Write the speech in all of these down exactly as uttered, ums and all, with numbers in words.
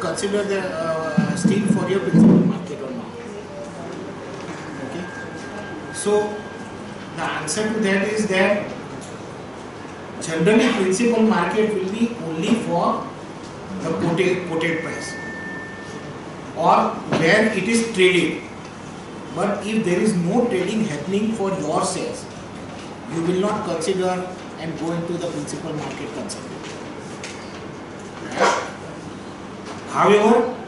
consider the uh, steel for your principal market or not? Okay. So the answer to that is that generally principal market will be only for the quoted, quoted price or where it is traded. But if there is no trading happening for your shares, you will not consider and go into the principal market concept. However,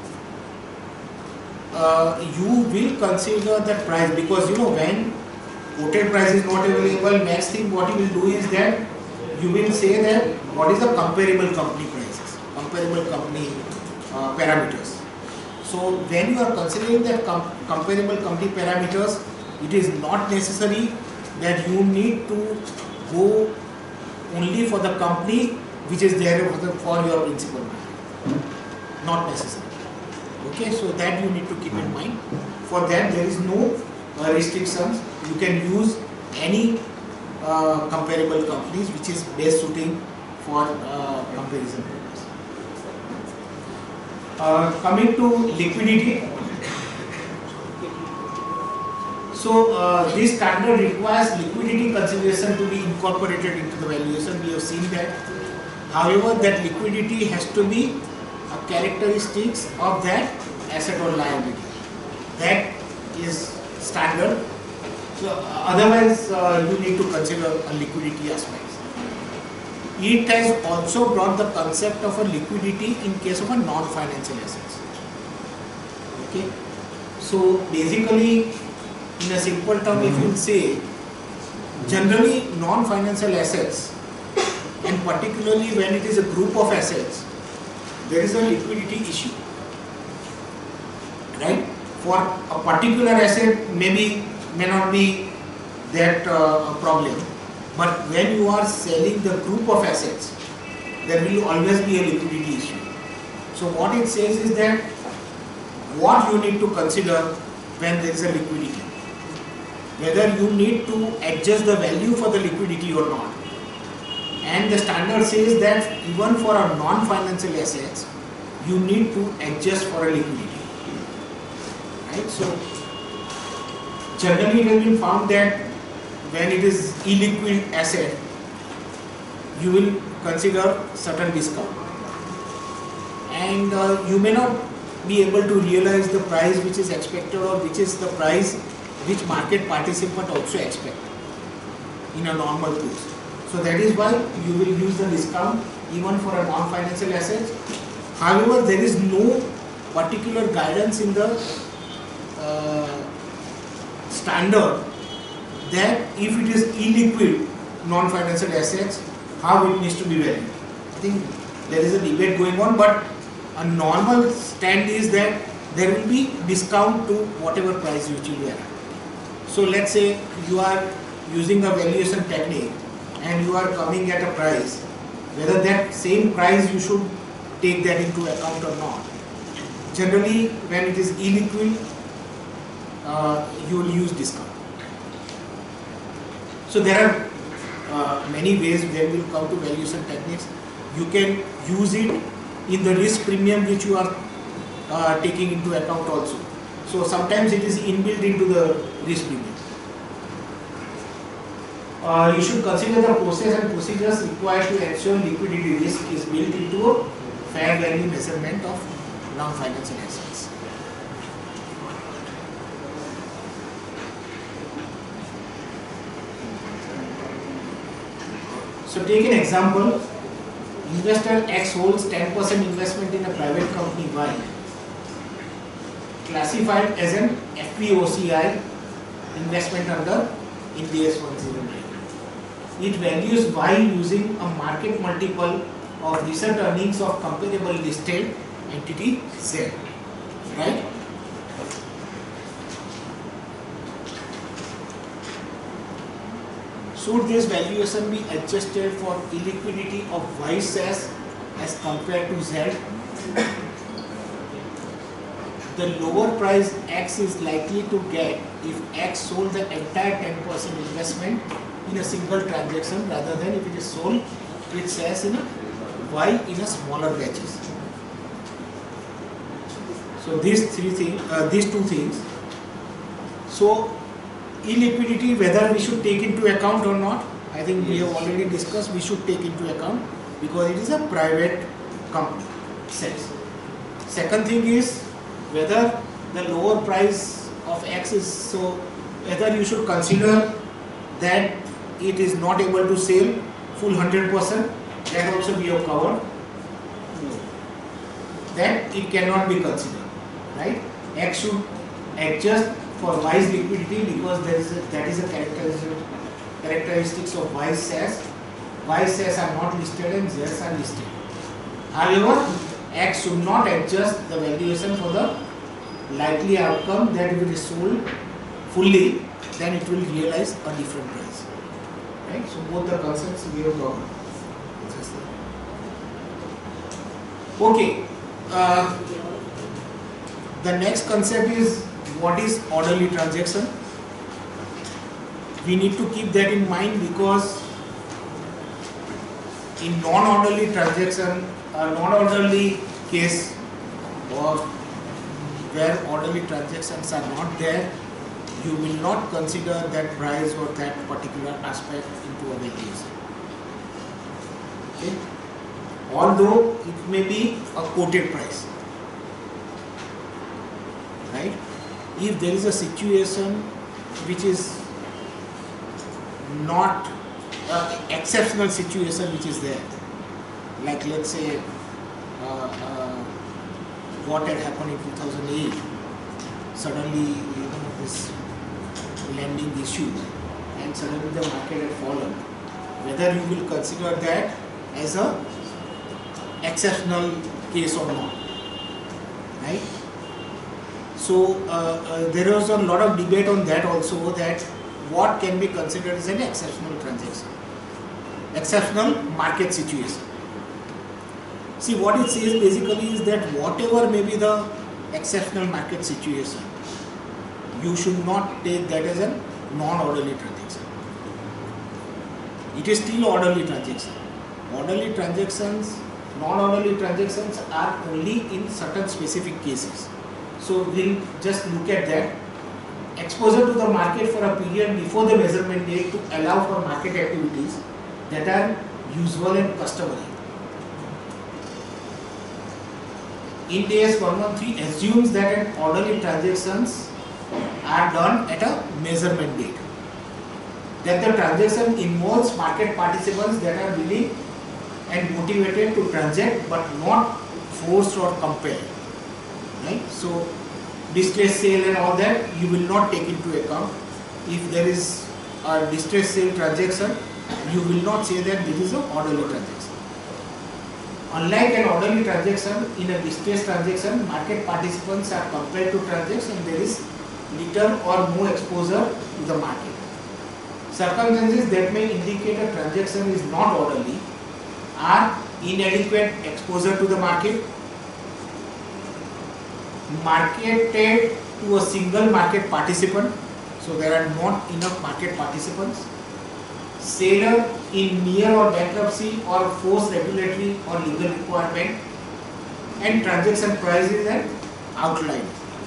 uh, you will consider the price, because you know when quoted price is not available, next thing what you will do is that you will say that what is the comparable company prices, comparable company uh, parameters. So when you are considering that com comparable company parameters, it is not necessary that you need to go only for the company which is there for, the, for your principal market. Not necessary. Okay, so that you need to keep in mind. For that there is no uh, restrictions. You can use any uh, comparable companies which is best suiting for uh, comparison purpose. Uh, coming to liquidity. So uh, this standard requires liquidity consideration to be incorporated into the valuation. We have seen that. However, that liquidity has to be a characteristics of that asset or liability. That is standard. So uh, otherwise, uh, you need to consider a liquidity aspect. It has also brought the concept of a liquidity in case of a non-financial assets. Okay. So basically, in a simple term, if you say, generally non-financial assets, and particularly when it is a group of assets, there is a liquidity issue, right? For a particular asset, maybe may not be that uh, a problem, but when you are selling the group of assets, there will always be a liquidity issue. So what it says is that what you need to consider when there is a liquidity, whether you need to adjust the value for the liquidity or not. And the standard says that even for a non-financial assets, you need to adjust for a liquidity. Right? So generally it has been found that when it is illiquid asset, you will consider certain discount. And uh, you may not be able to realize the price which is expected or which is the price which market participant also expect in a normal case. So that is why you will use the discount even for a non-financial asset. However, there is no particular guidance in the uh, standard that if it is illiquid non-financial assets, how it needs to be valued. I think there is a debate going on, but a normal stand is that there will be discount to whatever price which you are. So let's say you are using a valuation technique and you are coming at a price, whether that same price you should take that into account or not. Generally, when it is illiquid, uh, you will use discount. So there are uh, many ways when we will come to valuation techniques. You can use it in the risk premium which you are uh, taking into account also. So sometimes it is inbuilt into the risk premium. Uh, you should consider the process and procedures required to ensure liquidity risk is built into a fair value measurement of non-financial assets. So take an example. Investor X holds ten percent investment in a private company Y, classified as an F P O C I investment under Ind AS one oh nine. It values Y using a market multiple of recent earnings of comparable listed entity Z, right? Should this valuation be adjusted for illiquidity of Y shares as compared to Z? The lower price X is likely to get if X sold the entire ten percent investment in a single transaction rather than if it is sold its shares in a Y in a smaller batches. So these three things, uh, these two things. So illiquidity, whether we should take into account or not, I think yes. we have already discussed. We should take into account because it is a private company. Sense. Second thing is whether the lower price of X is so, whether you should consider that it is not able to sell full one hundred percent. That also we have covered. That it cannot be considered, right? X should adjust for Y's liquidity because there is a, that is a characteristic characteristics of Y's shares. Y's shares are not listed and Z's are listed. However, X should not adjust the valuation for the likely outcome that if it is sold fully, then it will realize a different price. Right? So both the concepts we have covered. Okay. Uh, the next concept is what is orderly transaction. We need to keep that in mind because in non-orderly transaction, a non-orderly case or where orderly transactions are not there, you will not consider that price or that particular aspect into a valuation. Okay? Although it may be a quoted price, right? If there is a situation which is not an exceptional situation which is there, like let's say uh, uh, what had happened in two thousand eight, suddenly you know this lending issue and suddenly the market had fallen, whether you will consider that as a exceptional case or not, right? So uh, uh, there was a lot of debate on that also, that what can be considered as an exceptional transaction, exceptional market situation. See, what it says basically is that whatever may be the exceptional market situation, you should not take that as a non-orderly transaction. It is still orderly transaction. Orderly transactions, non-orderly transactions are only in certain specific cases. So we'll just look at that. Exposure to the market for a period before the measurement date to allow for market activities that are usual and customary. Ind AS one thirteen assumes that an orderly transactions are done at a measurement date. That the transaction involves market participants that are willing and motivated to transact but not forced or compelled. Right? So distress sale and all that you will not take into account. If there is a distress sale transaction, you will not say that this is an orderly transaction. Unlike an orderly transaction, in a distress transaction, market participants are compelled to transact and there is little or no exposure to the market. Circumstances that may indicate a transaction is not orderly are inadequate exposure to the market, marketed to a single market participant, so there are not enough market participants, seller in near or bankruptcy or forced regulatory or legal requirement, and transaction price is an outlier.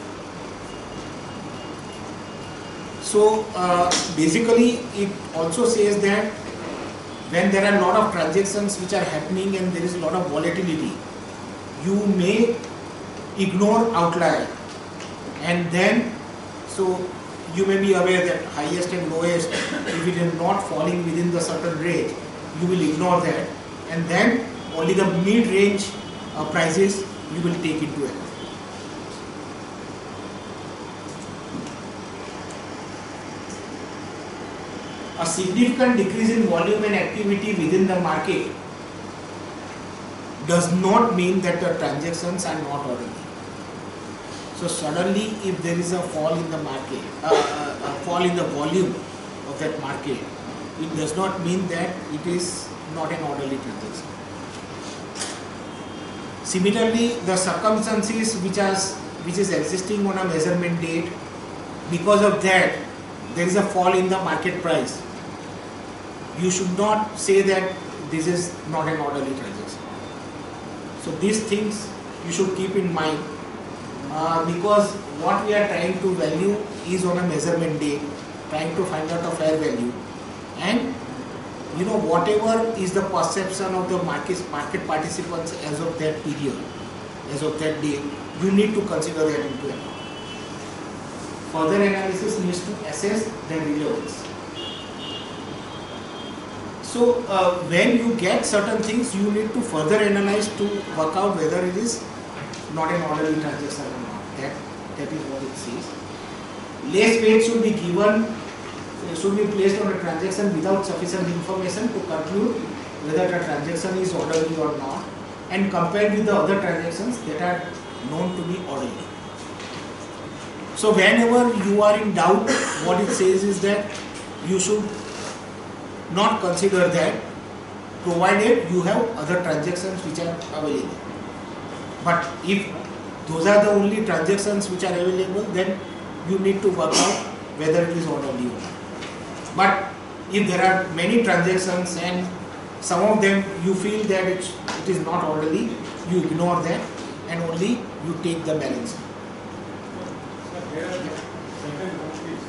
So uh, basically it also says that when there are a lot of transactions which are happening and there is a lot of volatility, you may ignore outlier, and then so you may be aware that highest and lowest, if it is not falling within the certain range, you will ignore that, and then only the mid-range uh, prices you will take into account. A significant decrease in volume and activity within the market does not mean that the transactions are not orderly. So suddenly if there is a fall in the market, uh, uh, a fall in the volume of that market, it does not mean that it is not an orderly transaction. Similarly, the circumstances which, are, which is existing on a measurement date, because of that there is a fall in the market price, you should not say that this is not an orderly transaction. So these things you should keep in mind uh, because what we are trying to value is on a measurement date, trying to find out a fair value, and you know whatever is the perception of the market market participants as of that period, as of that day, you need to consider that into account. Further analysis needs to assess the relevance. So uh, when you get certain things, you need to further analyze to work out whether it is not an orderly transaction or not. That that is what it says. Less weight should be given, should be placed on a transaction without sufficient information to conclude whether the transaction is orderly or not, and compared with the other transactions that are known to be orderly. So whenever you are in doubt, what it says is that you should not consider that, provided you have other transactions which are available. But if those are the only transactions which are available, then you need to work out whether it is orderly or not. But if there are many transactions and some of them you feel that it, it is not orderly, you ignore that and only you take the balance. But there are certain countries,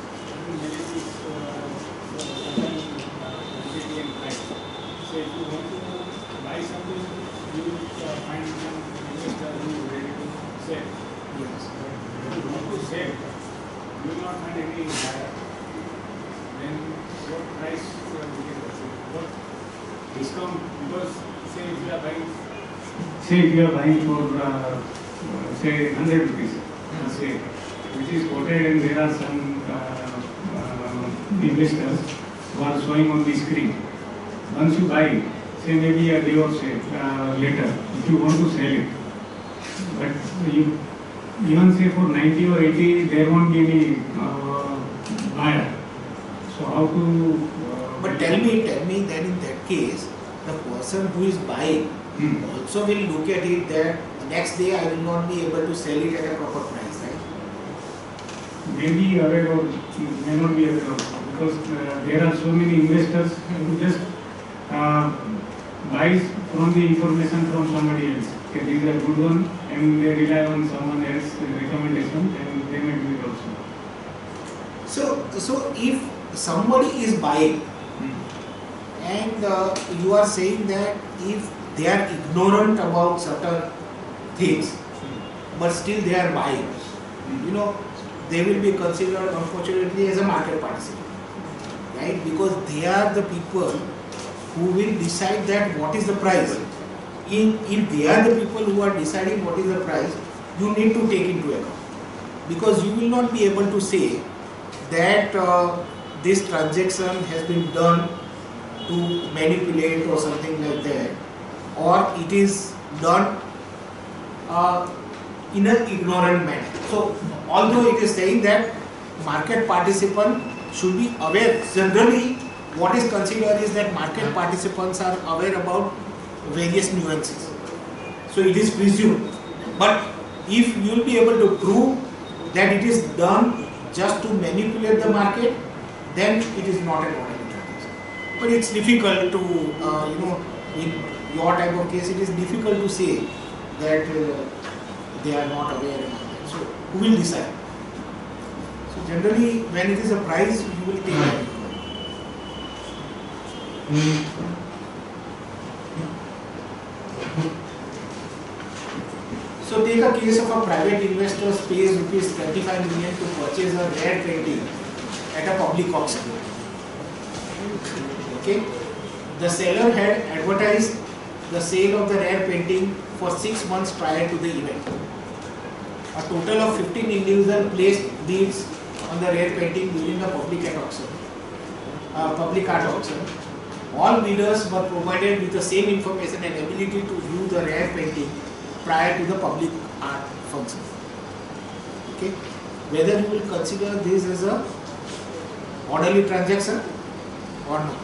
so if you want to buy something, you uh, find some investor who is ready to sell. Yes. But if you want to sell, you will not find any buyer. Then what price you are looking at? What discount? Because say if you are buying, say if you are buying for uh, say one hundred rupees, uh, say, which is quoted and there are some uh, uh, investors who are showing on the screen. Once you buy it, say maybe a day or say uh, later, if you want to sell it, but you even say for ninety or eighty, there won't be any uh, buyer. So how to? Uh, but tell me, tell me that in that case, the person who is buying hmm. also will look at it that next day I will not be able to sell it at a proper price, right? Maybe aware or may not be aware also, because uh, there are so many investors who just uh, buys from the information from somebody else. Okay, these are good one, and they rely on someone else's recommendation, and they may do it also. So, so if somebody is buying Hmm. and uh, you are saying that if they are ignorant about certain things, but still they are buying, Hmm. you know, they will be considered unfortunately as a market participant, right? Because they are the people who will decide that what is the price. In, if they are the people who are deciding what is the price, you need to take into account. Because you will not be able to say that uh, this transaction has been done to manipulate or something like that, or it is done uh, in an ignorant manner. So, although it is saying that market participant should be aware, generally what is considered is that market participants are aware about various nuances. So it is presumed. But if you will be able to prove that it is done just to manipulate the market, then it is not an orderly transaction. But it's difficult to, uh, you know, in your type of case, it is difficult to say that uh, they are not aware and all that. So who will decide? So generally, when it is a price, you will take that. So take a case of a private investor pays rupees twenty-five million to purchase a rare painting at a public auction. Okay, the seller had advertised the sale of the rare painting for six months prior to the event. A total of fifteen individuals placed bids on the rare painting during the public art auction. Uh, public art auction. All bidders were provided with the same information and ability to view the rare painting prior to the public art function. Okay, whether you will consider this as a orderly transaction or not.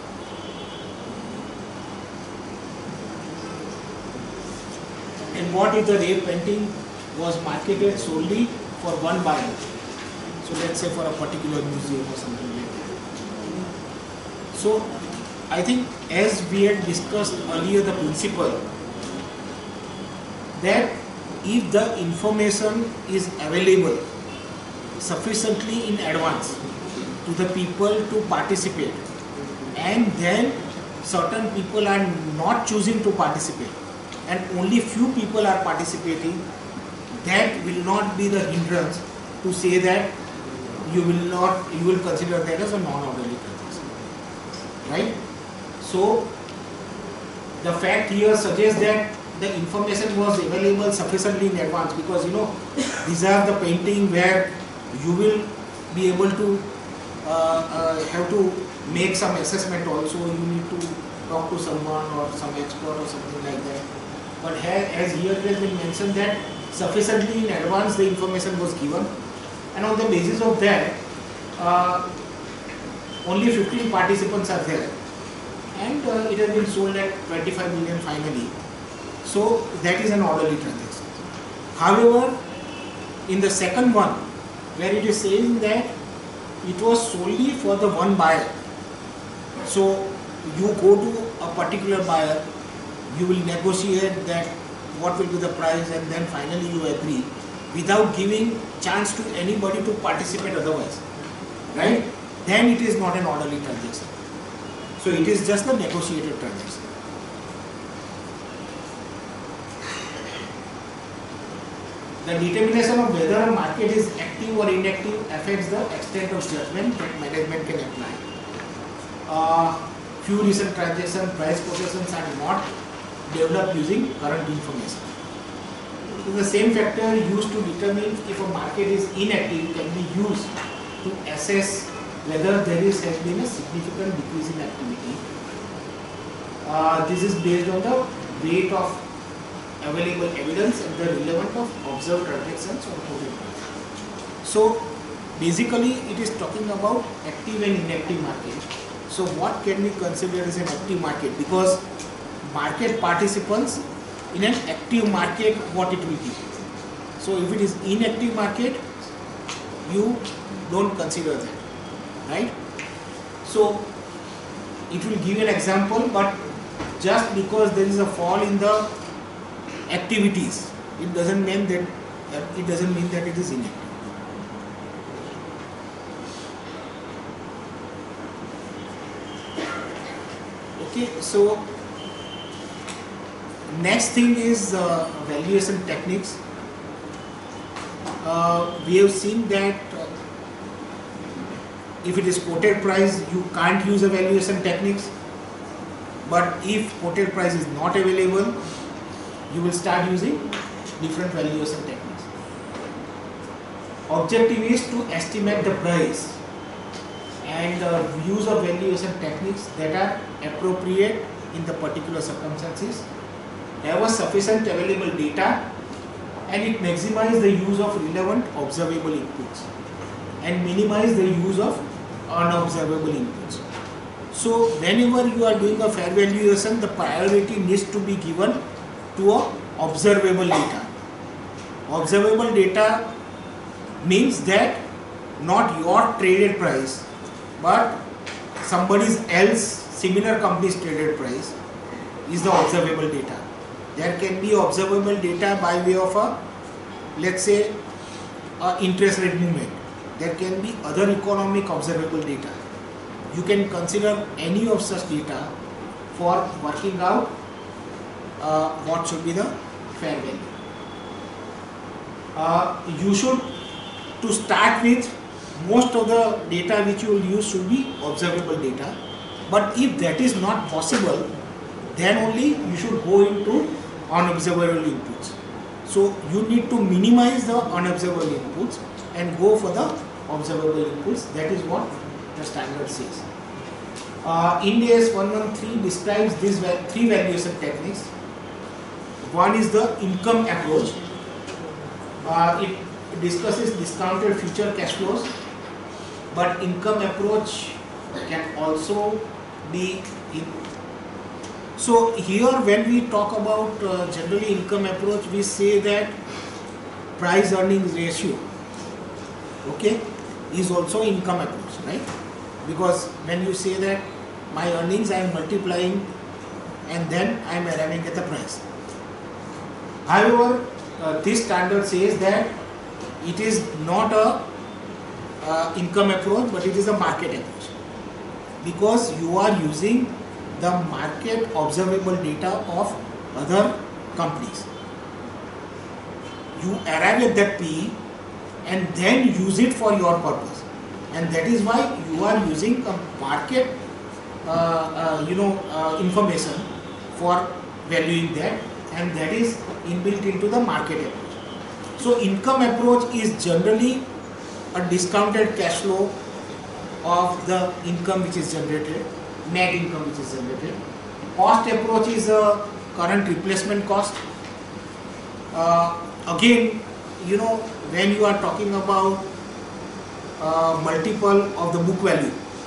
And what if the rare painting was marketed solely for one buyer? So let's say for a particular museum or something like that. So I think as we had discussed earlier the principle that if the information is available sufficiently in advance to the people to participate, and then certain people are not choosing to participate and only few people are participating, that will not be the hindrance to say that you will not, you will consider that as a non-orderly transaction, right? So the fact here suggests that the information was available sufficiently in advance, because you know these are the painting where you will be able to uh, uh, have to make some assessment also. You need to talk to someone or some expert or something like that. But as here it has been mentioned that sufficiently in advance the information was given, and on the basis of that uh, only fifteen participants are there, and uh, it has been sold at twenty-five million finally. So that is an orderly transaction. However, in the second one, where it is saying that it was solely for the one buyer, so you go to a particular buyer, you will negotiate that what will be the price, and then finally you agree without giving chance to anybody to participate otherwise, right? Then it is not an orderly transaction. So it is just a negotiated transaction. The determination of whether a market is active or inactive affects the extent of judgment that management can apply. Uh, few recent transactions, price quotations are not developed using current information. So the same factor used to determine if a market is inactive can be used to assess whether there is has been a significant decrease in activity. Uh, this is based on the weight of available evidence and the relevance of observed transactions or quoted transactions. So basically it is talking about active and inactive market. So what can we consider as an active market? Because market participants in an active market, what it will give. So if it is inactive market, you don't consider that, right? So it will give an example, but just because there is a fall in the activities, it doesn't mean that uh, it doesn't mean that it is inactive. Okay, so next thing is uh, valuation techniques. Uh, we have seen that uh, if it is quoted price, you can't use a valuation techniques. But if quoted price is not available, you will start using different valuation techniques. Objective is to estimate the price, and uh, use of valuation techniques that are appropriate in the particular circumstances, have a sufficient available data, and it maximizes the use of relevant observable inputs and minimize the use of unobservable inputs. So whenever you are doing a fair valuation, the priority needs to be given to a observable data. Observable data means that not your traded price, but somebody else similar company's traded price is the observable data. There can be observable data by way of a, let's say, a interest rate movement. There can be other economic observable data. You can consider any of such data for working out uh, what should be the fair value. Uh, you should, to start with, most of the data which you will use should be observable data. But if that is not possible, then only you should go into unobservable inputs. So you need to minimize the unobservable inputs and go for the observable inputs. That is what the standard says. Uh, Ind AS one thirteen describes these three valuation techniques. One is the income approach. Uh, it discusses discounted future cash flows, but income approach can also be in. So here when we talk about uh, generally income approach, we say that price earnings ratio, okay, is also income approach, right? Because when you say that my earnings I am multiplying and then I am arriving at the price. However, uh, this standard says that it is not a uh, income approach, but it is a market approach, because you are using the market observable data of other companies. You arrive at that P E and then use it for your purpose, and that is why you are using a market uh, uh, you know uh, information for valuing that, and that is inbuilt into the market approach. So income approach is generally a discounted cash flow of the income which is generated, net income which is generated. Cost approach is a current replacement cost. Uh, again, you know, when you are talking about uh, multiple of the book value,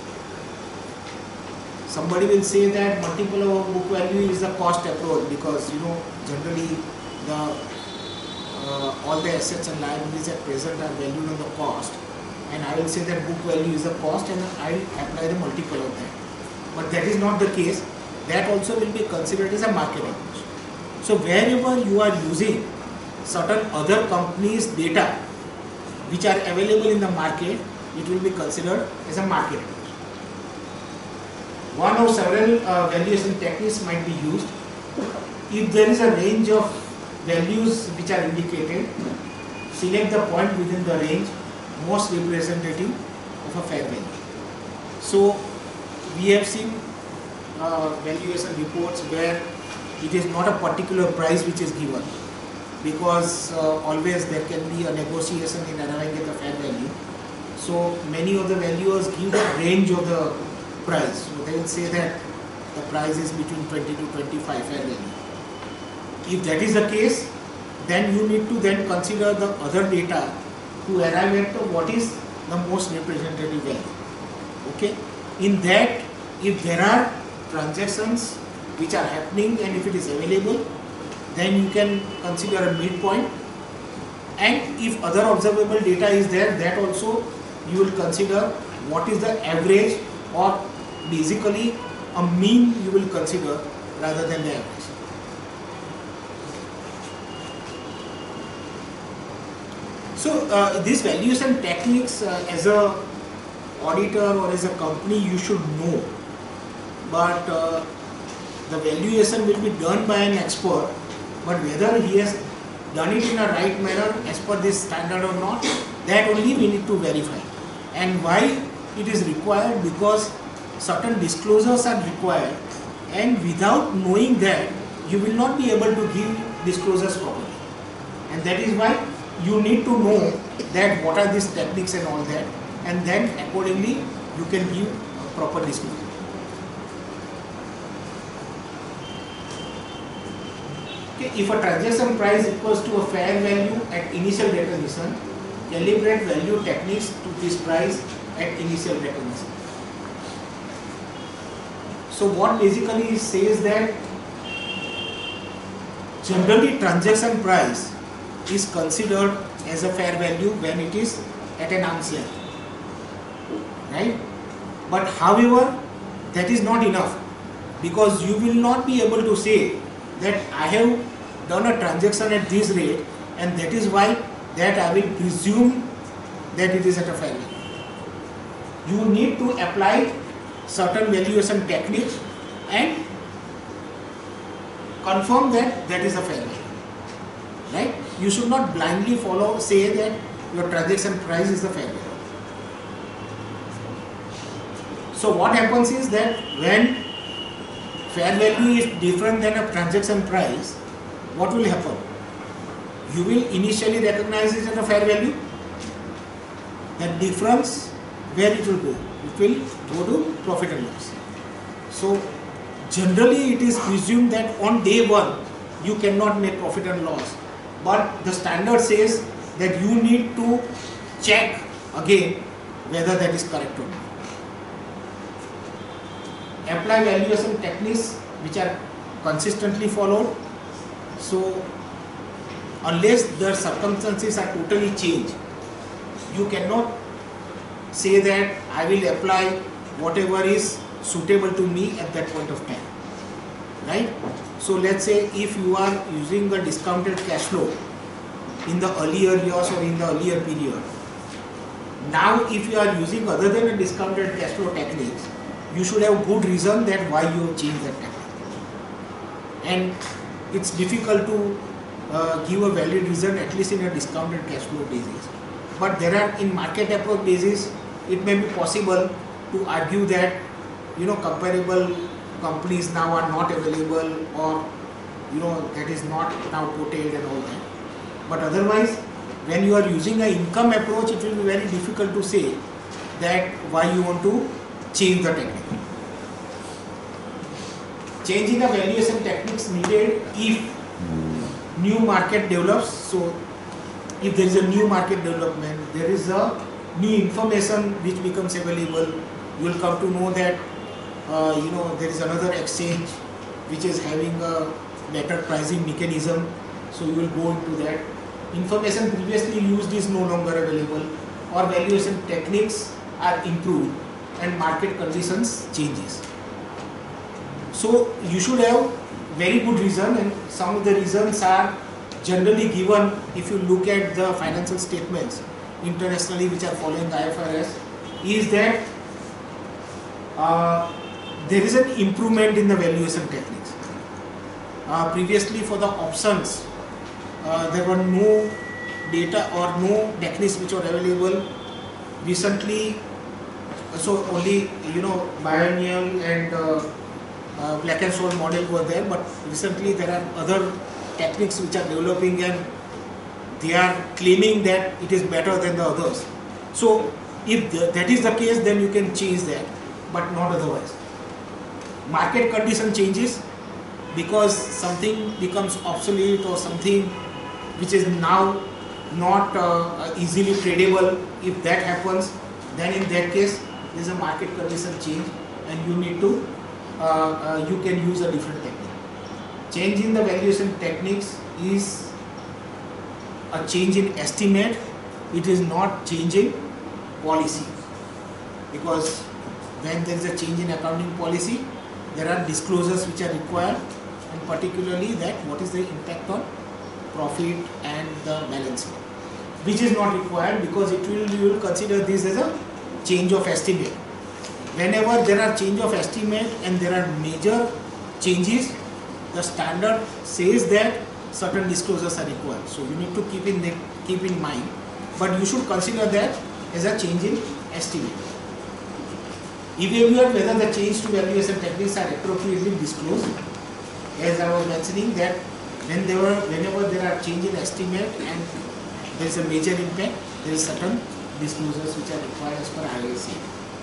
somebody will say that multiple of book value is the cost approach, because you know generally the uh, all the assets and liabilities at present are valued on the cost, and I will say that book value is the cost and I will apply the multiple of that. But that is not the case. That also will be considered as a market approach. So wherever you are using certain other companies' data which are available in the market, it will be considered as a market approach. One or several uh, valuation techniques might be used. If there is a range of values which are indicated, select the point within the range most representative of a fair value. So we have seen uh, valuation reports where it is not a particular price which is given, because uh, always there can be a negotiation in arriving at the fair value. So many of the valuers give the range of the price. So they will say that the price is between twenty to twenty-five fair value. If that is the case, then you need to then consider the other data to arrive at what is the most representative value. Okay. In that, if there are transactions which are happening and if it is available, then you can consider a midpoint. And if other observable data is there, that also you will consider what is the average, or basically a mean you will consider rather than the average. So uh, these valuation techniques uh, as a auditor or as a company you should know, but uh, the valuation will be done by an expert, but whether he has done it in a right manner as per this standard or not, that only we need to verify. And why it is required? Because certain disclosures are required, and without knowing that you will not be able to give disclosures properly, and that is why you need to know that what are these techniques and all that, and then accordingly you can give a proper disclosure. Okay, if a transaction price equals to a fair value at initial recognition, calibrate value techniques to this price at initial recognition. So what basically says that generally transaction price is considered as a fair value when it is at an arm's length, right? But however, that is not enough, because you will not be able to say that I have done a transaction at this rate and that is why that I will presume that it is at a fair value. You need to apply certain valuation techniques and confirm that that is a fair value, right? You should not blindly follow, say that your transaction price is the fair value. So what happens is that when fair value is different than a transaction price, what will happen? You will initially recognize it as a fair value. That difference, where it will go? It will go to profit and loss. So generally it is presumed that on day one you cannot make profit and loss, but the standard says that you need to check again whether that is correct or not. Apply valuation techniques which are consistently followed. So unless the circumstances are totally changed, you cannot say that I will apply whatever is suitable to me at that point of time, right? So let's say if you are using a discounted cash flow in the earlier years or in the earlier period. Now if you are using other than a discounted cash flow techniques, you should have good reason that why you have changed that technique. And it's difficult to uh, give a valid reason, at least in a discounted cash flow basis. But there are, in market approach basis, it may be possible to argue that, you know, comparable companies now are not available, or, you know, that is not now quoted and all that. But otherwise, when you are using an income approach, it will be very difficult to say that why you want to change the technique. Change in the valuation techniques needed if new market develops. So if there is a new market development, there is a new information which becomes available, you will come to know that uh, you know, there is another exchange which is having a better pricing mechanism, so you will go into that. Information previously used is no longer available, or valuation techniques are improved and market conditions changes. So you should have very good reason, and some of the reasons are generally given if you look at the financial statements internationally which are following I F R S, is that uh, there is an improvement in the valuation techniques. Uh, previously for the options, uh, there were no data or no techniques which were available. Recently, so only, you know, biennial and uh, uh, Black-Scholes model were there, but recently there are other techniques which are developing and they are claiming that it is better than the others. So if the, that is the case, then you can change that, but not otherwise. Market condition changes because something becomes obsolete or something which is now not uh, easily tradable. If that happens, then in that case there is a market condition change and you need to uh, uh, you can use a different technique. Change in the valuation techniques is a change in estimate. It is not changing policy, because when there is a change in accounting policy, there are disclosures which are required, and particularly that what is the impact on profit and the balance sheet, which is not required because it will, you will consider this as a change of estimate. Whenever there are change of estimate and there are major changes, the standard says that certain disclosures are required. So you need to keep in the, keep in mind, but you should consider that as a change in estimate. Evaluate whether the change to valuation techniques are appropriately disclosed. As I was mentioning that when there were, whenever there are change in estimate and there is a major impact, there is certain disclosures which are required as per I A C.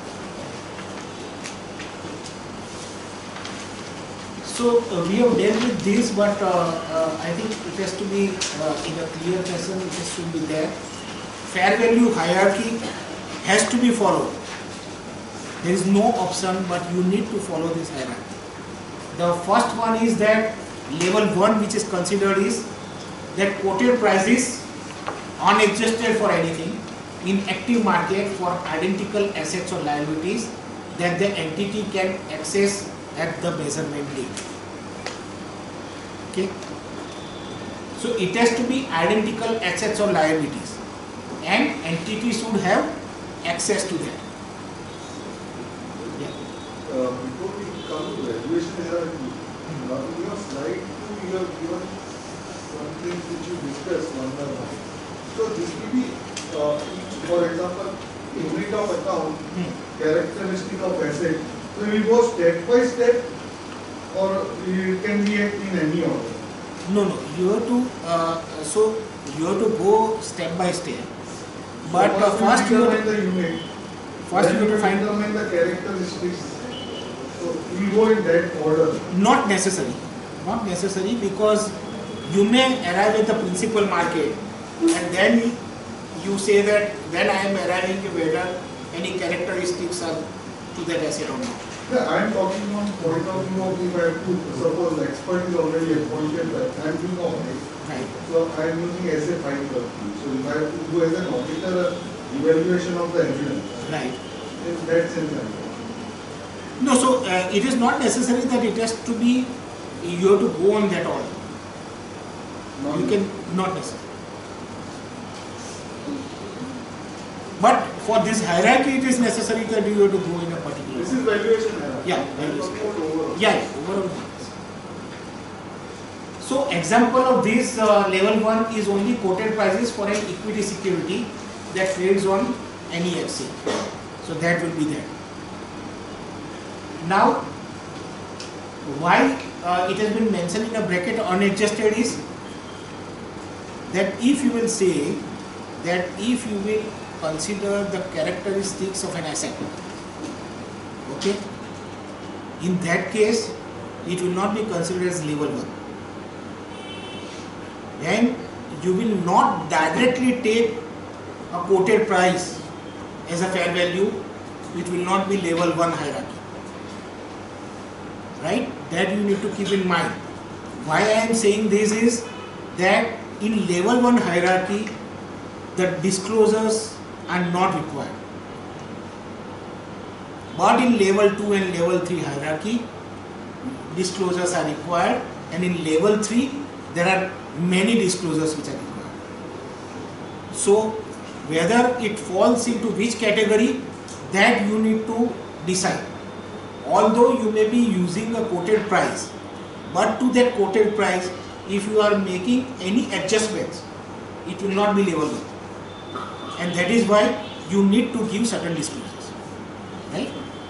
So uh, we have dealt with this, but uh, uh, I think it has to be uh, in a clear fashion. It has to be there. Fair value hierarchy has to be followed. There is no option, but you need to follow this hierarchy. The first one is that level one, which is considered, is that quoted prices unadjusted for anything in active market for identical assets or liabilities that the entity can access at the measurement date. Okay. So it has to be identical assets or liabilities, and entity should have access to that. Uh, before we come to valuation hierarchy, uh, in your slide two, you have given some things which you discussed one by one. So this will be, uh, each, for example, unit of account, hmm. characteristic of asset. So we go step by step, or it can be in any order? No, no. You have to. Uh, so you have to go step by step. But so uh, first you have to the unit. First you have to find determine the characteristics. So we go in that order. Not necessary. Not necessary, because you may arrive at the principal market and then you say that when I am arriving at whether any characteristics are to that asset or not. Yeah, I am talking from point of view of if I have to suppose the expert is already appointed, but I am doing audit. Right. So I am using as a finder. So if I have to do as an auditor evaluation of the evidence. Right. In that sense I am. No, so uh, it is not necessary that it has to be, you have to go on that order. Not you can, not necessary. But for this hierarchy, it is necessary that you have to go in a particular. This is valuation hierarchy. Yeah, I'm valuation. talking about overall. Yeah, yeah, overall. So example of this uh, level one is only quoted prices for an equity security that trades on any exchange. So that will be there. Now, why uh, it has been mentioned in a bracket unadjusted is that if you will say that if you will consider the characteristics of an asset, okay, in that case it will not be considered as level one. And you will not directly take a quoted price as a fair value, it will not be level one hierarchy. Right? That you need to keep in mind. Why I am saying this is that in level one hierarchy, the disclosures are not required. But in level two and level three hierarchy, disclosures are required, and in level three, there are many disclosures which are required. So, whether it falls into which category, that you need to decide. Although you may be using a quoted price, but to that quoted price, if you are making any adjustments, it will not be level one. And that is why you need to give certain disclosures. Right?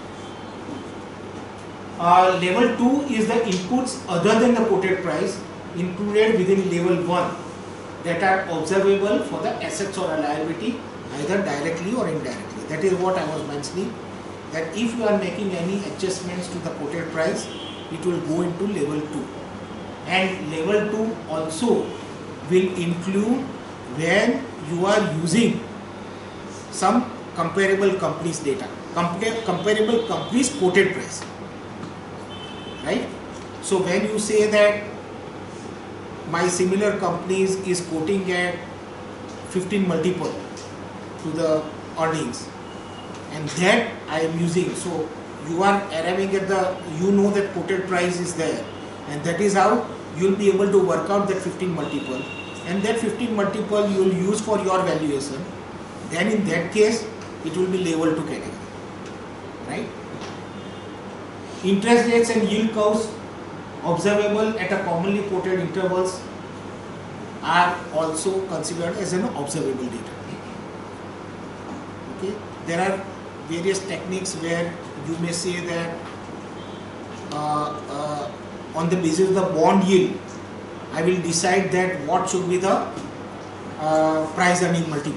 Uh, level two is the inputs other than the quoted price included within level one that are observable for the assets or a liability either directly or indirectly. That is what I was mentioning, that if you are making any adjustments to the quoted price, it will go into level two. And level two also will include when you are using some comparable companies data, Compar comparable companies quoted price. Right? So when you say that my similar companies is quoting at fifteen multiple to the earnings, and that I am using, so you are arriving at the, you know that quoted price is there, and that is how you will be able to work out that fifteen multiple, and that fifteen multiple you will use for your valuation. Then in that case it will be level two category. Right? Interest rates and yield curves observable at a commonly quoted intervals are also considered as an observable data. Okay, there are various techniques where you may say that uh, uh, on the basis of the bond yield, I will decide that what should be the uh, price earning multiple.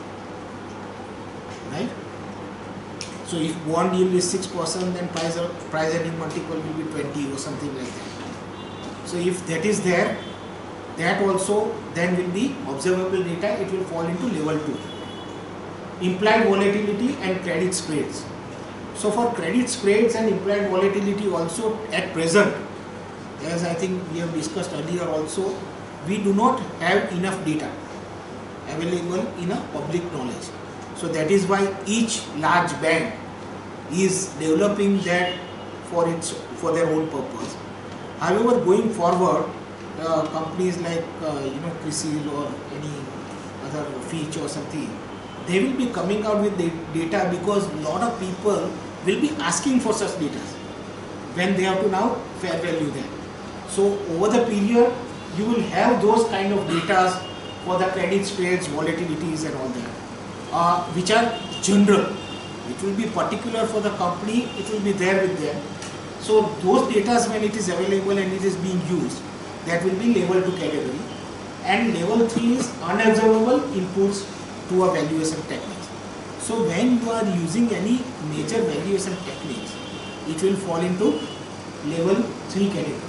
Right? So if bond yield is six percent, then price price earning multiple will be twenty or something like that. So if that is there, that also then will be observable data, it will fall into level two. Implied volatility and credit spreads. So for credit spreads and implied volatility also at present, as I think we have discussed earlier also, we do not have enough data available in a public knowledge. So that is why each large bank is developing that for its for their own purpose. However, going forward, uh, companies like uh, you know CRISIL or any other Fitch or something, they will be coming out with the data because a lot of people will be asking for such data when they have to now fair value them. So over the period, you will have those kind of data for the credit spreads, volatilities and all that, uh, which are general. It will be particular for the company, it will be there with them. So those data when it is available and it is being used, that will be level two category. And level three is unobservable inputs to a valuation technique. So when you are using any major valuation techniques, it will fall into level three category.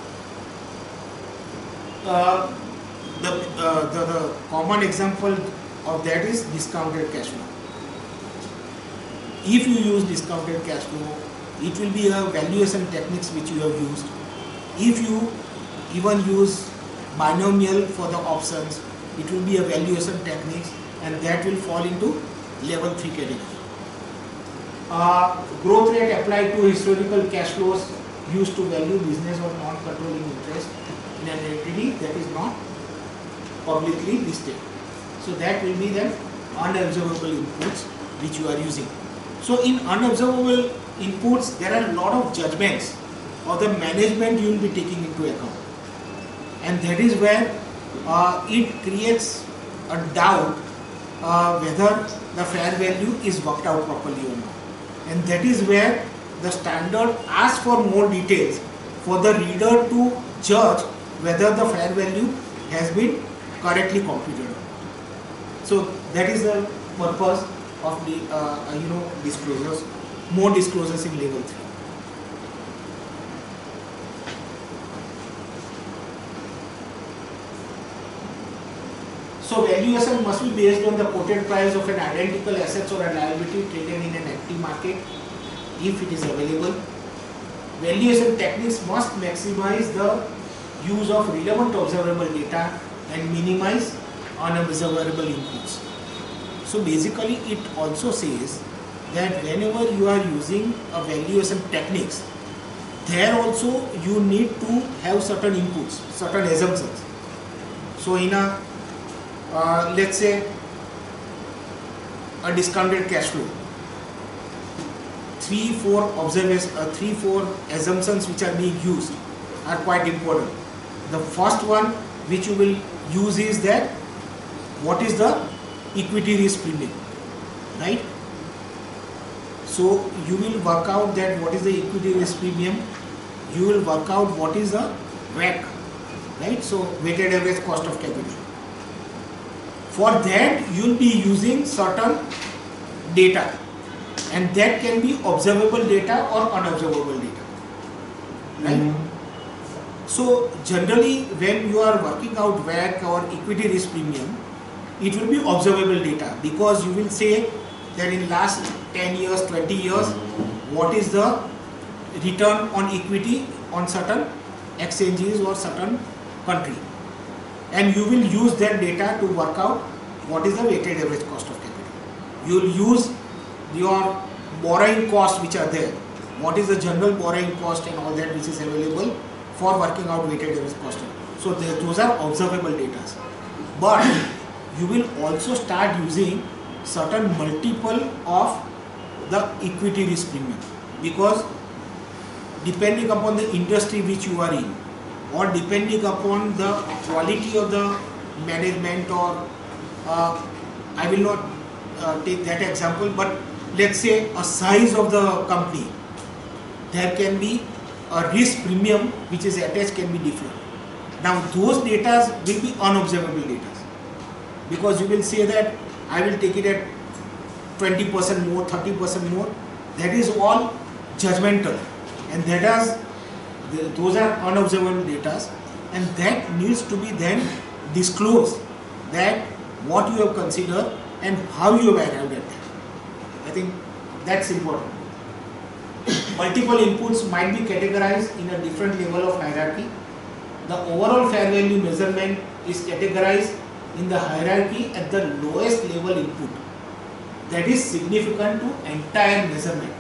Uh, the, uh, the, the common example of that is discounted cash flow. If you use discounted cash flow, it will be a valuation techniques which you have used. If you even use binomial for the options, it will be a valuation techniques, and that will fall into level three category. Uh, growth rate applied to historical cash flows used to value business or non-controlling interest in an entity that is not publicly listed. So that will be then unobservable inputs which you are using. So in unobservable inputs, there are a lot of judgments or the management you will be taking into account, and that is where uh, it creates a doubt uh, whether the fair value is worked out properly or not, and that is where the standard asks for more details for the reader to judge whether the fair value has been correctly computed. So that is the purpose of the uh, you know disclosures, more disclosures in level three. So valuation must be based on the quoted price of an identical asset or a liability traded in an active market if it is available. Valuation techniques must maximize the use of relevant observable data and minimize unobservable inputs. So basically it also says that whenever you are using a valuation techniques, there also you need to have certain inputs, certain assumptions. So in a uh, let's say a discounted cash flow, three four observations, uh, three four assumptions which are being used are quite important. The first one which you will use is that what is the equity risk premium, right? So you will work out that what is the equity risk premium, you will work out what is the W A C, right? So weighted average cost of capital. For that you will be using certain data, and that can be observable data or unobservable data, right? Mm. So generally when you are working out W A C or equity risk premium, it will be observable data, because you will say that in last ten years, twenty years, what is the return on equity on certain exchanges or certain country, and you will use that data to work out what is the weighted average cost of capital. You will use your borrowing costs which are there, what is the general borrowing cost and all that which is available for working out weighted average cost. So there, those are observable data. But you will also start using certain multiple of the equity risk premium, because depending upon the industry which you are in, or depending upon the quality of the management, or uh, I will not uh, take that example, but let's say a size of the company, there can be a risk premium which is attached, can be different. Now those data will be unobservable data, because you will say that I will take it at twenty percent more, thirty percent more. That is all judgmental, and that is, those are unobservable data, and that needs to be then disclosed, that what you have considered and how you have arrived at that. I think that's important. Multiple inputs might be categorized in a different level of hierarchy. The overall fair value measurement is categorized in the hierarchy at the lowest level input, that is significant to entire measurement.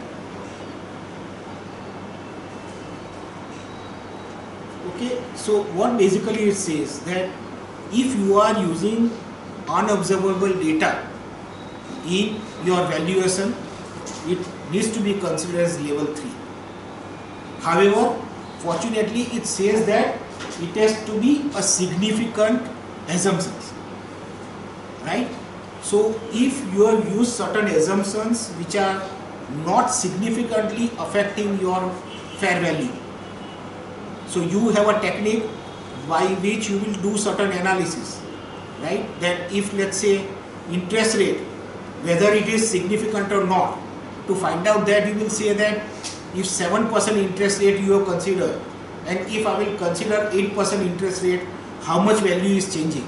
Okay, so what basically it says, that if you are using unobservable data in your valuation, it needs to be considered as level three. However, fortunately it says that it has to be a significant assumptions, right? So if you have used certain assumptions which are not significantly affecting your fair value, so you have a technique by which you will do certain analysis, right? That if, let's say, interest rate, whether it is significant or not, to find out that, you will say that if seven percent interest rate you have considered, and if I will consider eight percent interest rate, how much value is changing?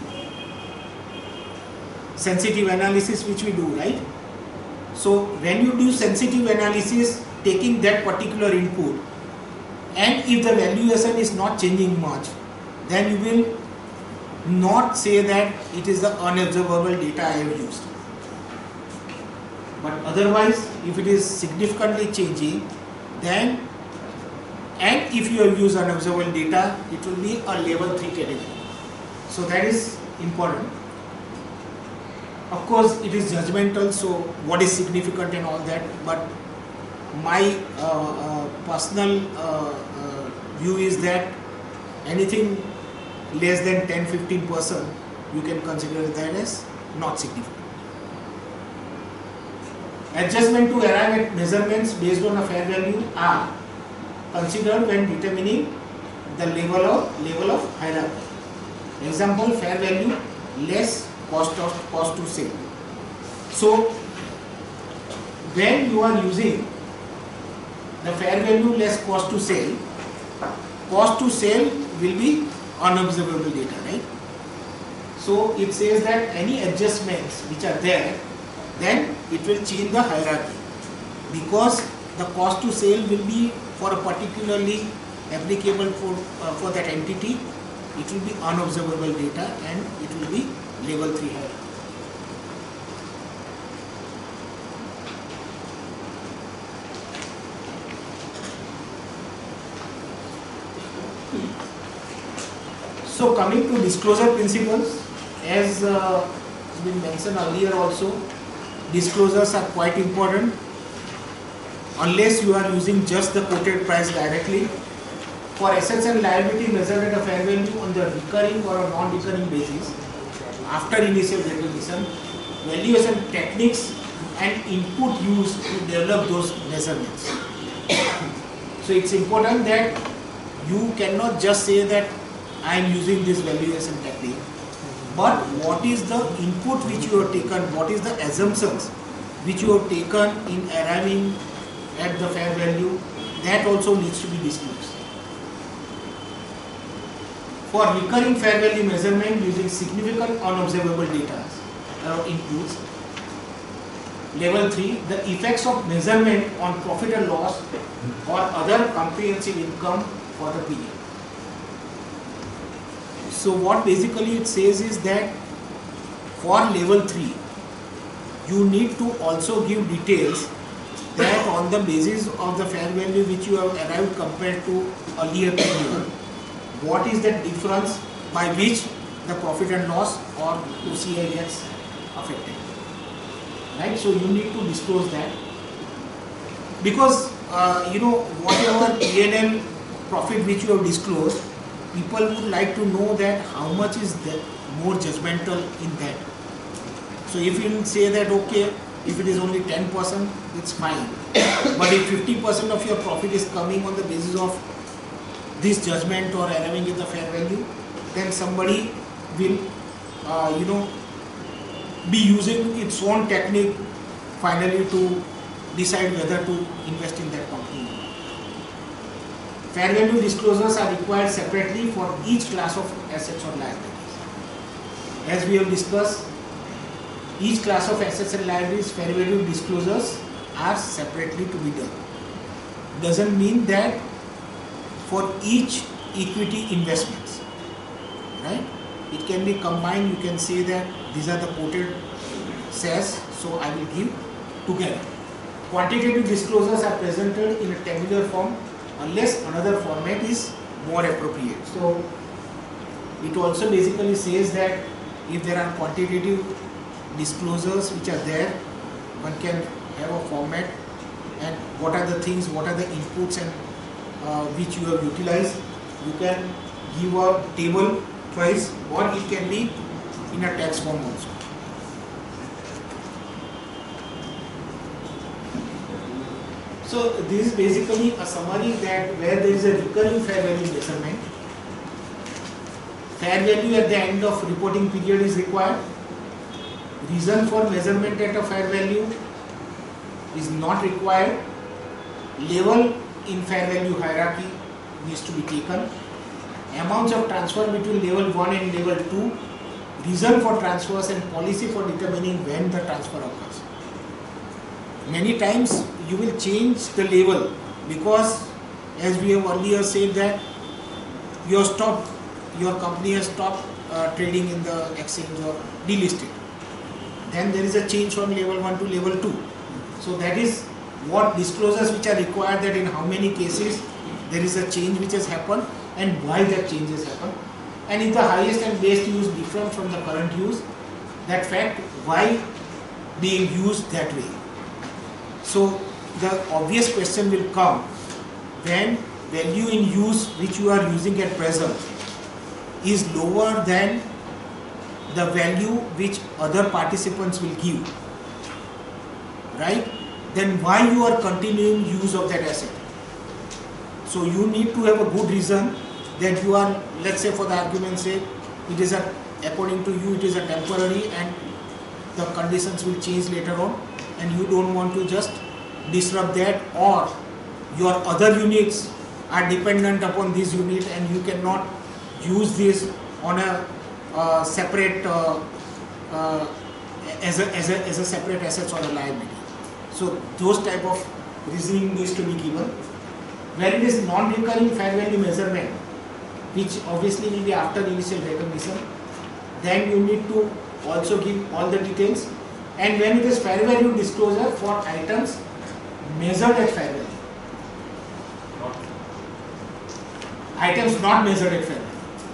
Sensitive analysis which we do, right? So when you do sensitive analysis taking that particular input, and if the valuation is not changing much, then you will not say that it is the unobservable data I have used. But otherwise, if it is significantly changing, then, and if you have used unobservable data, it will be a level three category. So that is important. Of course, it is judgmental, so what is significant and all that, but my uh, uh, personal uh, uh, view is that anything less than ten to fifteen percent you can consider that as not significant. Adjustment to arrive at measurements based on a fair value are considered when determining the level of level of hierarchy. Example, fair value less cost of cost to sale. So when you are using the fair value less cost to sale, cost to sale will be unobservable data, right? So it says that any adjustments which are there, then it will change the hierarchy, because the cost to sale will be for a particularly applicable for uh, for that entity. It will be unobservable data and it will be level three hierarchy. So coming to disclosure principles, as uh, has been mentioned earlier also, disclosures are quite important. Unless you are using just the quoted price directly, for assets and liability measured at a fair value on the recurring or a non-recurring basis, after initial recognition, valuation techniques and input used to develop those measurements. So it's important that you cannot just say that I am using this valuation technique, but what is the input which you have taken, what is the assumptions which you have taken in arriving at the fair value, that also needs to be disclosed. For recurring fair value measurement using significant unobservable data or inputs, level three, the effects of measurement on profit and loss or other comprehensive income for the period. So what basically it says is that for level three, you need to also give details that on the basis of the fair value which you have arrived compared to earlier period, what is the difference by which the profit and loss or O C I gets affected, right? So you need to disclose that, because uh, you know, whatever P and L profit which you have disclosed, people would like to know that how much is the more judgmental in that. So if you say that okay, if it is only ten percent, it's fine, but if fifty percent of your profit is coming on the basis of this judgment or arriving at the fair value, then somebody will uh, you know be using its own technique finally to decide whether to invest in that company. Fair value disclosures are required separately for each class of assets or liabilities. As we have discussed, each class of assets and liabilities fair value disclosures are separately to be done. Doesn't mean that for each equity investments, right? It can be combined. You can say that these are the quoted shares, so I will give together. Quantitative disclosures are presented in a tabular form unless another format is more appropriate. So it also basically says that if there are quantitative disclosures which are there, one can have a format and what are the things, what are the inputs and uh, which you have utilized. You can give a table twice, or it can be in a text form also. So this is basically a summary that where there is a recurring fair value measurement, fair value at the end of reporting period is required. Reason for measurement at a fair value is not required. Level in fair value hierarchy needs to be taken. Amounts of transfer between level one and level two. Reason for transfers and policy for determining when the transfer occurs. Many times you will change the level because, as we have earlier said, that your stock, your company has stopped uh, trading in the exchange or delisted. Then there is a change from level one to level two. So that is what disclosures which are required, that in how many cases there is a change which has happened and why that change has happened. And if the highest and best use different from the current use, that fact why being used that way. So the obvious question will come when value in use which you are using at present is lower than the value which other participants will give, right? Then why you are continuing use of that asset? So you need to have a good reason that you are, let's say for the argument's sake, it is a, according to you it is a temporary and the conditions will change later on, and you don't want to just disrupt that, or your other units are dependent upon this unit and you cannot use this on a uh, separate uh, uh, as, a, as, a, as a separate assets or a liability. So those type of reasoning needs to be given. Where it is non-recurring fair value measurement, which obviously will be after initial recognition, then you need to also give all the details. And when it is fair value disclosure for items measured at fair value, items not measured at fair value.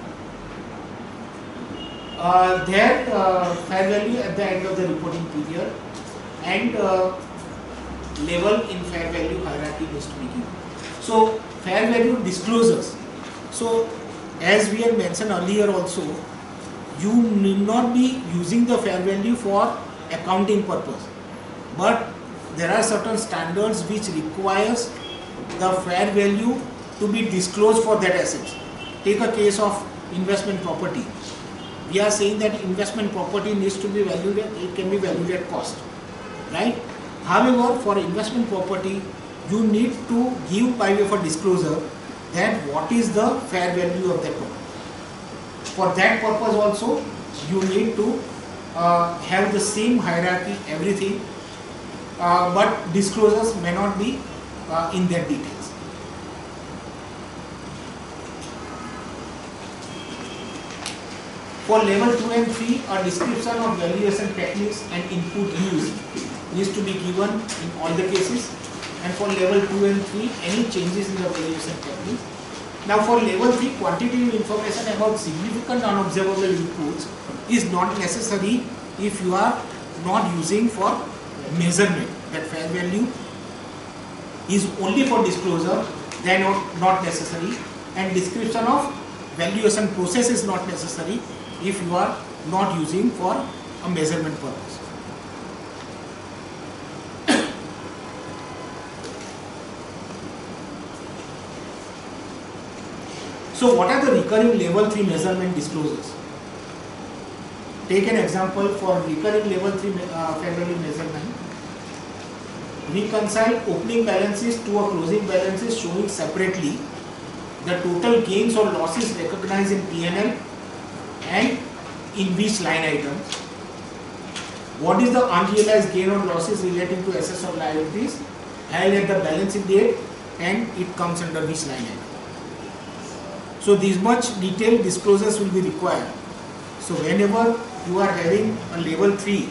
Uh, their uh, fair value at the end of the reporting period and uh, level in fair value hierarchy needs to be given. So fair value disclosures. So as we had mentioned earlier also, you need not be using the fair value for accounting purpose, but there are certain standards which requires the fair value to be disclosed for that asset. Take a case of investment property. We are saying that investment property needs to be valued at, it can be valued at cost, right? However, for investment property, you need to give by way of a disclosure that what is the fair value of that property. For that purpose also, you need to uh, have the same hierarchy, everything, uh, but disclosures may not be uh, in that details. For level two and three, a description of valuation techniques and input used needs to be given in all the cases. And for level two and three, any changes in the valuation techniques. Now for level three, quantitative information about significant unobservable inputs is not necessary if you are not using for measurement. That fair value is only for disclosure, then not necessary. And description of valuation process is not necessary if you are not using for a measurement purpose. So what are the recurring level three measurement disclosures? Take an example for recurring level three uh, fair value measurement. Reconcile opening balances to a closing balances showing separately the total gains or losses recognized in P and L and in which line items. What is the unrealized gain or losses relating to assets or liabilities held at the balancing date and it comes under which line item. So these much detailed disclosures will be required. So whenever you are having a level three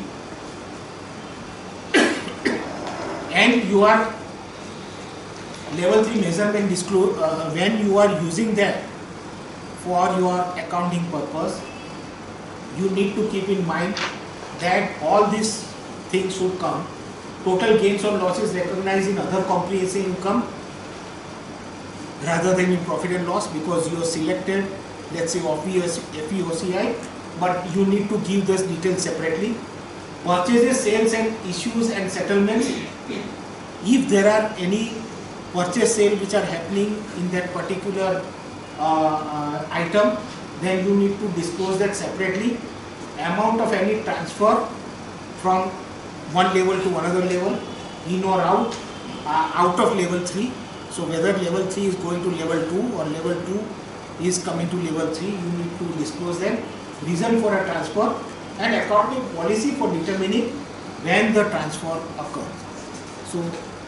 and you are level three measurement disclose, uh, when you are using that for your accounting purpose, you need to keep in mind that all these things should come. Total gains or losses recognized in other comprehensive income rather than in profit and loss, because you have selected, let's say, F E O C I, but you need to give this detail separately. Purchases, sales and issues and settlements. If there are any purchase sale which are happening in that particular uh, uh, item, then you need to disclose that separately. Amount of any transfer from one level to another level, in or out, uh, out of level three. So whether level three is going to level two or level two is coming to level three, you need to disclose them. Reason for a transfer and accounting policy for determining when the transfer occurs. So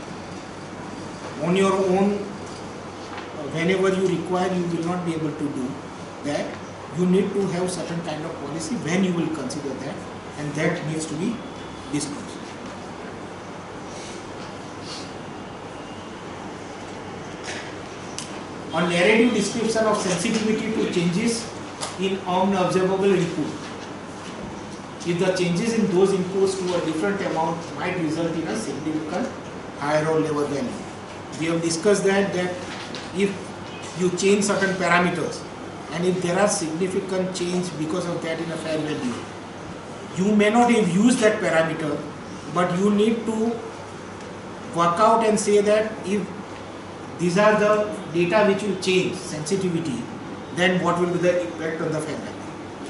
on your own, whenever you require, you will not be able to do that. You need to have certain kind of policy when you will consider that, and that needs to be disclosed. On narrative description of sensitivity to changes in unobservable input. if the changes in those inputs to a different amount might result in a significant higher or lower value. We have discussed that, that if you change certain parameters and if there are significant change because of that in a fair value, you may not have used that parameter, but you need to work out and say that if these are the data which will change sensitivity, then what will be the impact on the fair value.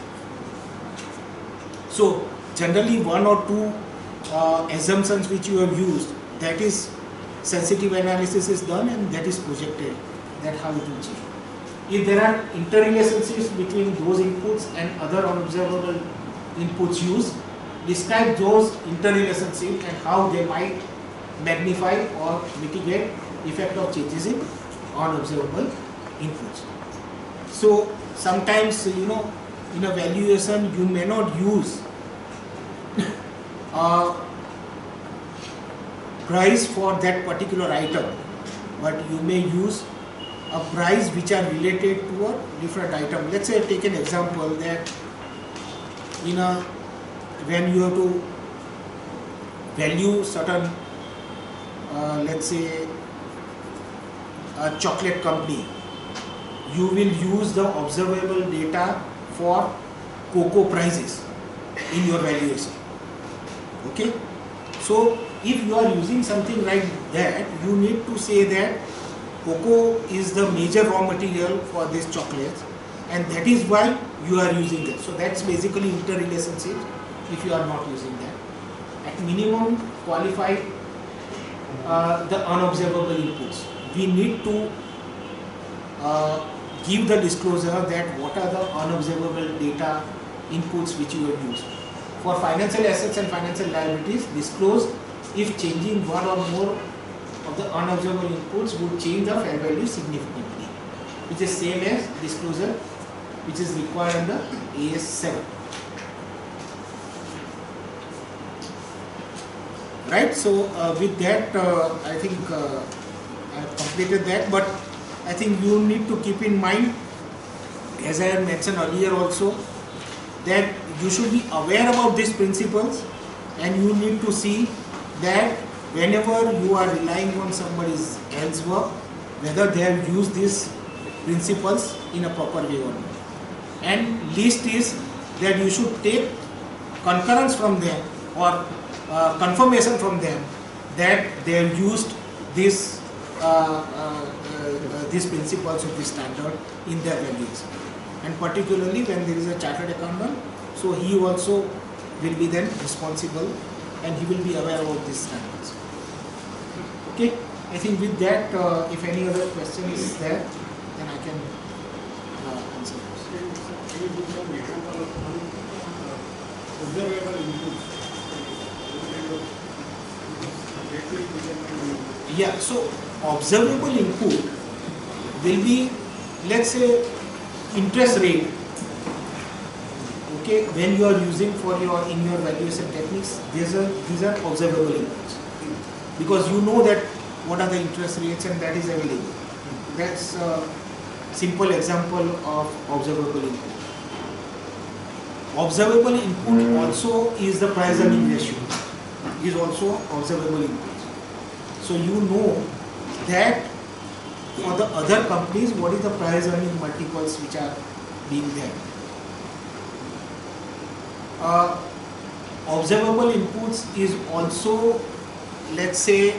So generally one or two uh, assumptions which you have used, that is sensitive analysis is done and that is projected, that how it will change. If there are interrelationships between those inputs and other unobservable inputs used, describe those interrelationships and how they might magnify or mitigate effect of changes in unobservable inputs. So sometimes, you know, in a valuation you may not use a price for that particular item, but you may use a price which are related to a different item. Let's say take an example that in a when you have to value certain uh, let's say a chocolate company, you will use the observable data for cocoa prices in your valuation. Okay, so if you are using something like that, you need to say that cocoa is the major raw material for this chocolates and that is why you are using that. So that's basically interrelationship if you are not using that. At minimum, qualify uh, the unobservable inputs. We need to uh, give the disclosure that what are the unobservable data inputs which you have used. For financial assets and financial liabilities, disclose if changing one or more of the unobservable inputs would change the fair value significantly, which is same as disclosure which is required under A S seven. Right, so uh, with that uh, I think uh, I have completed that, but I think you need to keep in mind, as I had mentioned earlier also, that you should be aware about these principles and you need to see that whenever you are relying on somebody else's work, whether they have used these principles in a proper way or not. And least is that you should take concurrence from them or uh, confirmation from them that they have used this, uh, uh, uh, these principles of this standard in their valuation. And particularly when there is a chartered accountant, so he also will be then responsible and he will be aware of these standards. Okay, I think with that, uh, if any other question is there, then I can uh, answer those. Can you give some example of uh, observable inputs? Yeah, so observable input will be, let's say, interest rate. Okay, when you are using for your in your valuation techniques, these are these are observable inputs because you know that what are the interest rates and that is available. That's a simple example of observable input. Observable input also is the price earning ratio, is also observable input. So you know that for the other companies what is the price earning multiples which are being there. Uh, observable inputs is also, let's say,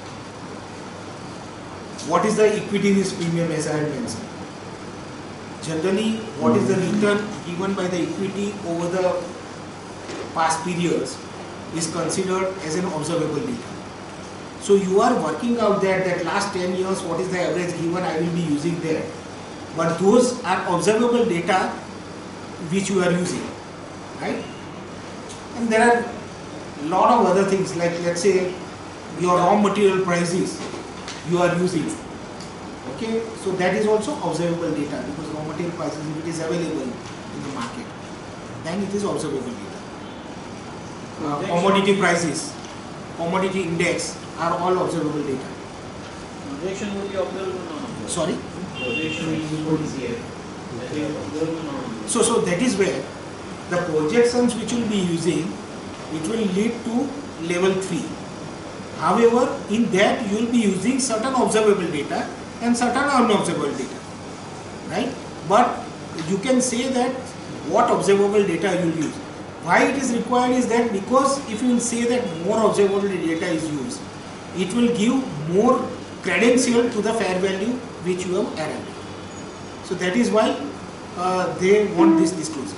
what is the equity risk premium as I had mentioned. Generally, what is the return given by the equity over the past periods is considered as an observable data. So you are working out that that last ten years what is the average given I will be using there. But those are observable data which you are using, right? And there are a lot of other things like, let's say, your raw material prices you are using. Okay, so that is also observable data because raw material prices, if it is available in the market, then it is observable data. Uh, commodity prices, commodity index are all observable data. Projection would be observable now. Sorry? Projection is here. That is observable now. So, so that is where the projections which will be using, it will lead to level three. However, in that you will be using certain observable data and certain unobservable data, right? But you can say that what observable data you will use. Why it is required is that because if you will say that more observable data is used, it will give more credential to the fair value which you have arrived. So that is why uh, they want these disclosures.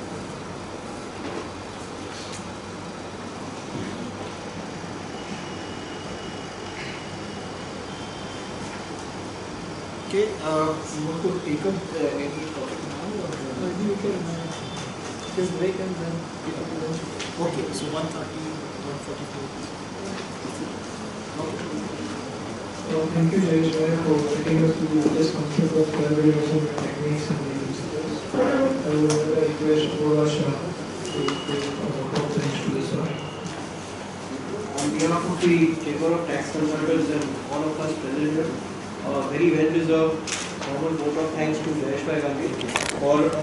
Okay, uh, You want to take up uh, any topic now or? Maybe you can uh, just break and then pick up again. okay, so one thirty, one forty-four. So thank you, Jayesh Bhai, for taking us through this concept of fair value measurement techniques and the principles. I would uh, request Gaurav Shah to take uh, talk things to this one. On behalf of the Chamber of Tax Consultants and all of us present here, a very well deserved formal vote of thanks to Jayesh Bhai Gandhi for